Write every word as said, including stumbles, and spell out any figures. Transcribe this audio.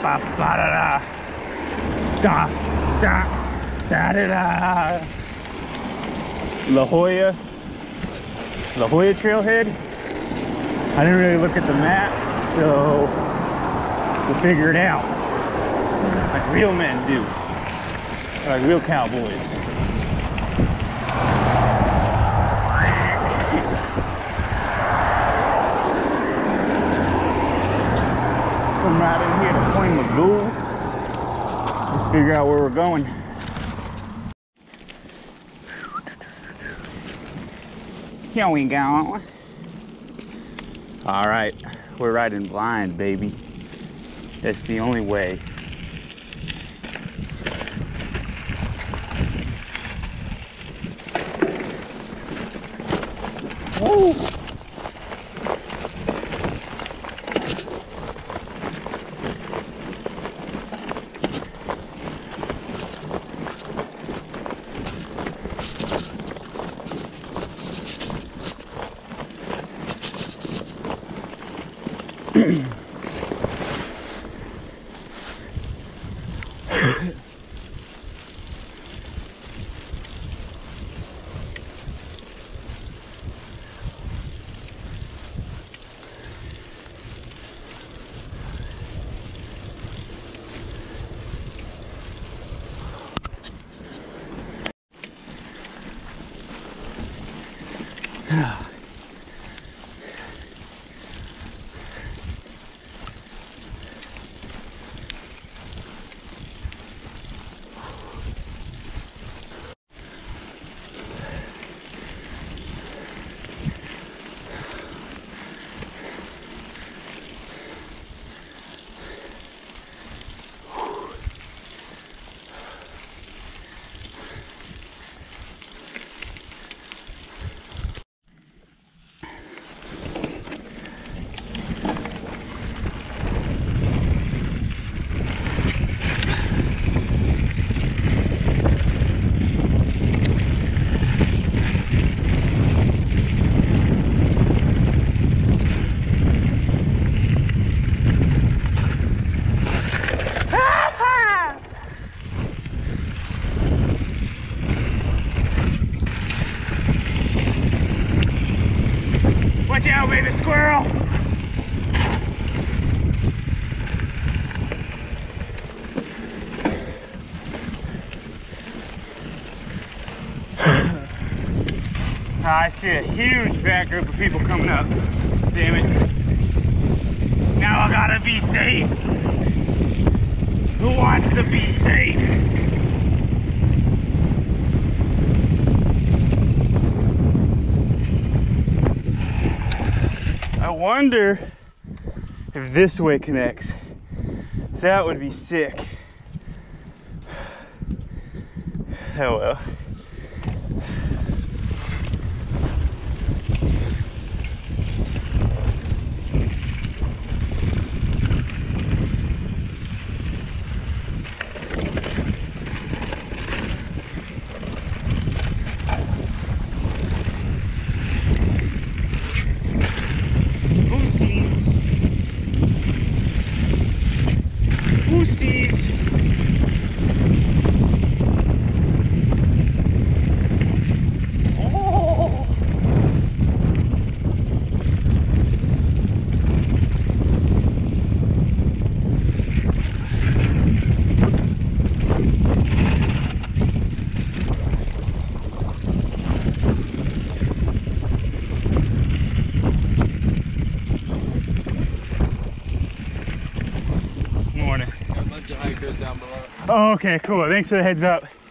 ba ba da da da da da da da. La Jolla, La Jolla trailhead. I didn't really look at the maps, so we'll figure it out like real men do, like real cowboys. Come right in here to Point Magoo. Let's figure out where we're going. Here we go. All right, we're riding blind, baby. That's the only way. Woo! Watch out, baby squirrel! I see a huge fat group of people coming up. Damn it. Now I gotta be safe. Who wants to be safe? I wonder if this way connects. That would be sick. Oh well. Oh, okay, cool. Thanks for the heads up.